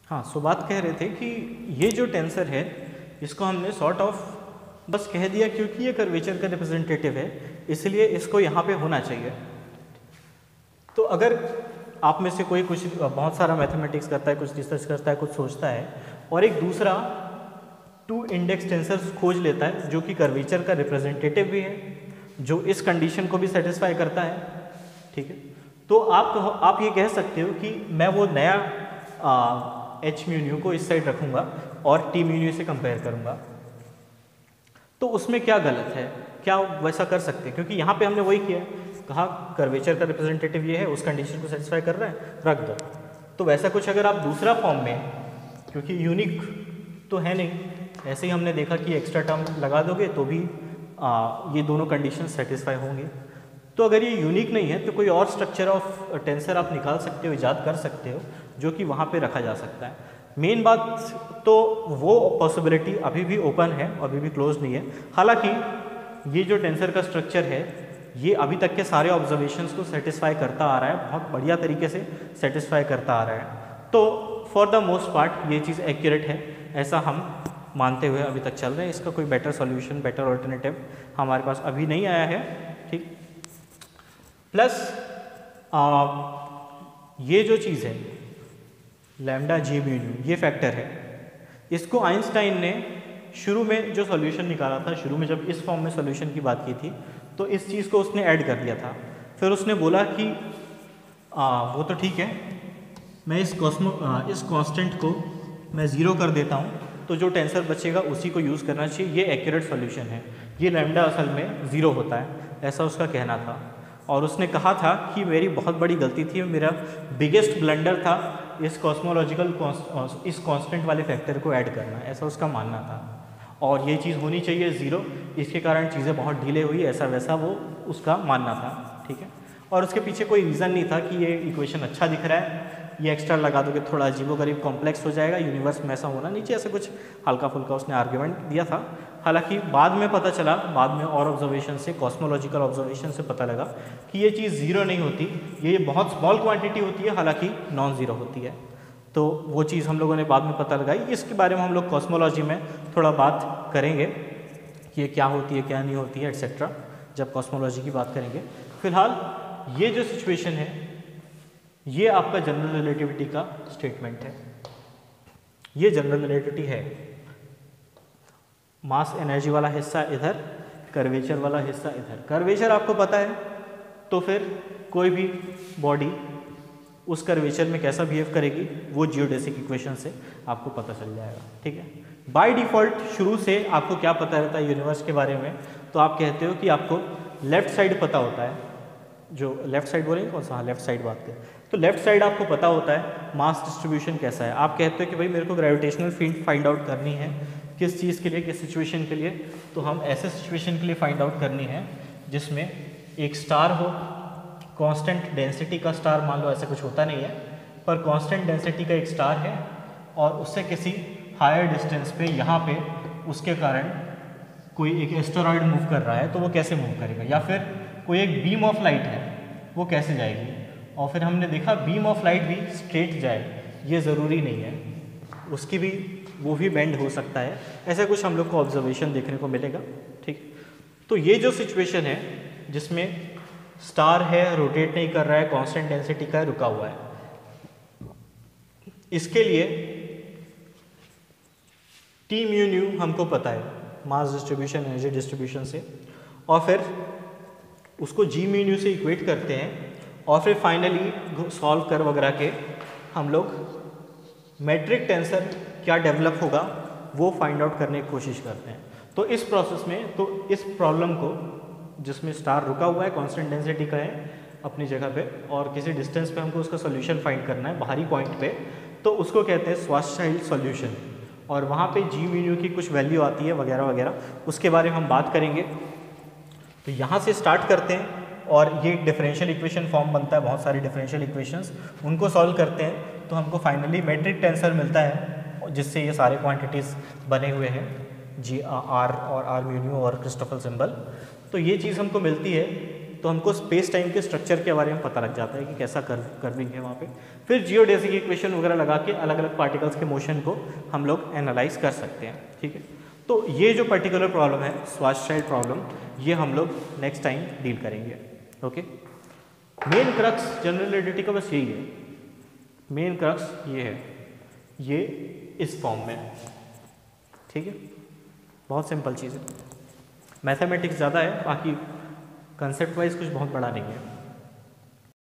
हाँ, सो बात कह रहे थे कि ये जो टेंसर है इसको हमने सॉर्ट ऑफ बस कह दिया क्योंकि ये कर्वेचर का रिप्रेजेंटेटिव है, इसलिए इसको यहाँ पे होना चाहिए। तो अगर आप में से कोई कुछ बहुत सारा मैथमेटिक्स करता है, कुछ रिसर्च करता है, कुछ सोचता है और एक दूसरा 2 इंडेक्स टेंसर खोज लेता है जो कि कर्वेचर का रिप्रेजेंटेटिव भी है, जो इस कंडीशन को भी सेटिस्फाई करता है, ठीक है, तो आप ये कह सकते हो कि मैं वो नया एच म्यू को इस साइड रखूँगा और टी म्यू से कंपेयर करूँगा। तो उसमें क्या गलत है, क्या वैसा कर सकते हैं? क्योंकि यहाँ पे हमने वही किया, कहा कर्वेचर का रिप्रेजेंटेटिव ये है, उस कंडीशन को सेटिस्फाई कर रहा है, रख दो। तो वैसा कुछ अगर आप दूसरा फॉर्म में, क्योंकि यूनिक तो है नहीं, ऐसे ही हमने देखा कि एक्स्ट्रा टर्म लगा दोगे तो भी ये दोनों कंडीशन सेटिस्फाई होंगे। तो अगर ये यूनिक नहीं है तो कोई और स्ट्रक्चर ऑफ टेंसर आप निकाल सकते हो, ईजाद कर सकते हो, जो कि वहाँ पे रखा जा सकता है। मेन बात तो वो पॉसिबिलिटी अभी भी ओपन है, अभी भी क्लोज नहीं है। हालांकि ये जो टेंसर का स्ट्रक्चर है ये अभी तक के सारे ऑब्जर्वेशंस को सेटिस्फाई करता आ रहा है, बहुत बढ़िया तरीके से सेटिस्फाई करता आ रहा है। तो फॉर द मोस्ट पार्ट ये चीज़ एक्यूरेट है, ऐसा हम मानते हुए अभी तक चल रहे हैं। इसका कोई बेटर सॉल्यूशन, बेटर ऑल्टरनेटिव हमारे पास अभी नहीं आया है, ठीक। प्लस ये जो चीज़ है लैम्डा जी म्यू, ये फैक्टर है, इसको आइंस्टाइन ने शुरू में जो सॉल्यूशन निकाला था, शुरू में जब इस फॉर्म में सॉल्यूशन की बात की थी, तो इस चीज़ को उसने ऐड कर दिया था। फिर उसने बोला कि वो तो ठीक है, मैं इस कांस्टेंट को मैं ज़ीरो कर देता हूँ, तो जो टेंसर बचेगा उसी को यूज़ करना चाहिए, ये एक्यूरेट सॉल्यूशन है, ये लैम्डा असल में ज़ीरो होता है, ऐसा उसका कहना था। और उसने कहा था कि मेरी बहुत बड़ी गलती थी, मेरा बिगेस्ट ब्लंडर था इस कॉस्मोलॉजिकल इस कांस्टेंट वाले फैक्टर को ऐड करना, ऐसा उसका मानना था। और ये चीज़ होनी चाहिए ज़ीरो, इसके कारण चीज़ें बहुत डिले हुई, ऐसा वैसा वो उसका मानना था, ठीक है। और उसके पीछे कोई रीज़न नहीं था कि ये इक्वेशन अच्छा दिख रहा है, ये एक्स्ट्रा लगा दोगे थोड़ा अजीबोगरीब कॉम्प्लेक्स हो जाएगा, यूनिवर्स में ऐसा होना नहीं चाहिए, ऐसे कुछ हल्का फुल्का उसने आर्ग्यूमेंट दिया था। हालांकि बाद में पता चला, बाद में और ऑब्जर्वेशन से, कॉस्मोलॉजिकल ऑब्जर्वेशन से पता लगा कि ये चीज़ ज़ीरो नहीं होती, ये बहुत स्मॉल क्वांटिटी होती है, हालांकि नॉन ज़ीरो होती है। तो वो चीज़ हम लोगों ने बाद में पता लगाई, इसके बारे में हम लोग कॉस्मोलॉजी में थोड़ा बात करेंगे कि ये क्या होती है, क्या नहीं होती है, एट्सेट्रा, जब कॉस्मोलॉजी की बात करेंगे। फिलहाल ये जो सिचुएशन है ये आपका जनरल रिलेटिविटी का स्टेटमेंट है, ये जनरल रिलेटिविटी है। मास एनर्जी वाला हिस्सा इधर, कर्वेचर वाला हिस्सा इधर। कर्वेचर आपको पता है तो फिर कोई भी बॉडी उस कर्वेचर में कैसा बिहेव करेगी वो जियोडेसिक इक्वेशन से आपको पता चल जाएगा, ठीक है। बाय डिफ़ॉल्ट शुरू से आपको क्या पता रहता है यूनिवर्स के बारे में, तो आप कहते हो कि आपको लेफ्ट साइड पता होता है, जो लेफ्ट साइड बोलेंगे कौन सा, हाँ लेफ्ट साइड बात करें तो लेफ्ट साइड आपको पता होता है मास डिस्ट्रीब्यूशन कैसा है। आप कहते हो कि भाई मेरे को ग्रेविटेशनल फील्ड फाइंड आउट करनी है, किस चीज़ के लिए, किस सिचुएशन के लिए, तो हम ऐसे सिचुएशन के लिए फाइंड आउट करनी है जिसमें एक स्टार हो, कांस्टेंट डेंसिटी का स्टार, मान लो ऐसा कुछ होता नहीं है पर कांस्टेंट डेंसिटी का एक स्टार है और उससे किसी हायर डिस्टेंस पे, यहाँ पे उसके कारण कोई एक एस्टेरॉयड मूव कर रहा है, तो वो कैसे मूव करेगा, या फिर कोई एक बीम ऑफ लाइट है वो कैसे जाएगी। और फिर हमने देखा बीम ऑफ लाइट भी स्ट्रेट जाए, ये ज़रूरी नहीं है, उसकी भी वो भी बेंड हो सकता है, ऐसा कुछ हम लोग को ऑब्जर्वेशन देखने को मिलेगा, ठीक। तो ये जो सिचुएशन है जिसमें स्टार है, रोटेट नहीं कर रहा है, कांस्टेंट डेंसिटी का है, रुका हुआ है, इसके लिए टी म्यू न्यू हमको पता है मास डिस्ट्रीब्यूशन, एनर्जी डिस्ट्रीब्यूशन से, और फिर उसको जी म्यू न्यू से इक्वेट करते हैं और फिर फाइनली सॉल्व कर वगैरह के हम लोग मैट्रिक टेंसर क्या डेवलप होगा वो फाइंड आउट करने की कोशिश करते हैं। तो इस प्रोसेस में, तो इस प्रॉब्लम को जिसमें स्टार रुका हुआ है, कांस्टेंट डेंसिटी का है अपनी जगह पे और किसी डिस्टेंस पे हमको उसका सॉल्यूशन फाइंड करना है बाहरी पॉइंट पे, तो उसको कहते हैं श्वार्ट्ज़चाइल्ड सॉल्यूशन। और वहाँ पे जी म्यू की कुछ वैल्यू आती है वगैरह वगैरह, उसके बारे में हम बात करेंगे। तो यहाँ से स्टार्ट करते हैं और ये डिफरेंशियल इक्वेशन फॉर्म बनता है, बहुत सारी डिफरेंशियल इक्वेशंस, उनको सॉल्व करते हैं तो हमको फाइनली मैट्रिक टेंसर मिलता है जिससे ये सारे क्वांटिटीज़ बने हुए हैं, जी आर और आर म्यू न्यू और क्रिस्टोफर सिंबल। तो ये चीज़ हमको मिलती है तो हमको स्पेस टाइम के स्ट्रक्चर के बारे में पता लग जाता है कि कैसा कर्विंग है वहाँ पे। फिर जियोडेसिक इक्वेशन वगैरह लगा के अलग अलग पार्टिकल्स के मोशन को हम लोग एनालाइज कर सकते हैं, ठीक है। तो ये जो पर्टिकुलर प्रॉब्लम है श्वार्ज़चाइल्ड प्रॉब्लम, ये हम लोग नेक्स्ट टाइम डील करेंगे, okay. Main crux general relativity का बस यही है, मेन क्रक्स ये है, ये इस फॉर्म में, ठीक है। बहुत सिंपल चीज़ है, मैथमेटिक्स ज़्यादा है, बाकी कंसेप्ट वाइज कुछ बहुत बड़ा नहीं है।